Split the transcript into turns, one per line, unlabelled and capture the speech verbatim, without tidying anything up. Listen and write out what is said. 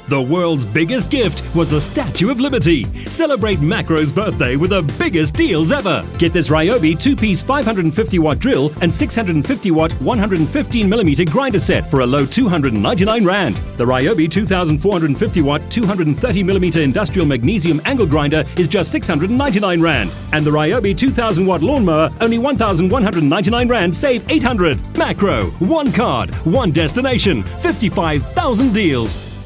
The world's biggest gift was the Statue of Liberty. Celebrate Makro's birthday with the biggest deals ever. Get this Ryobi two-piece five hundred fifty watt drill and six hundred fifty watt one hundred fifteen millimeter grinder set for a low two hundred ninety-nine rand. The Ryobi two thousand four hundred fifty watt two hundred thirty millimeter industrial magnesium angle grinder is just six hundred ninety-nine rand. And the Ryobi two thousand watt lawnmower only one thousand one hundred ninety-nine rand, save eight hundred. Makro, one card, one destination, fifty-five thousand deals.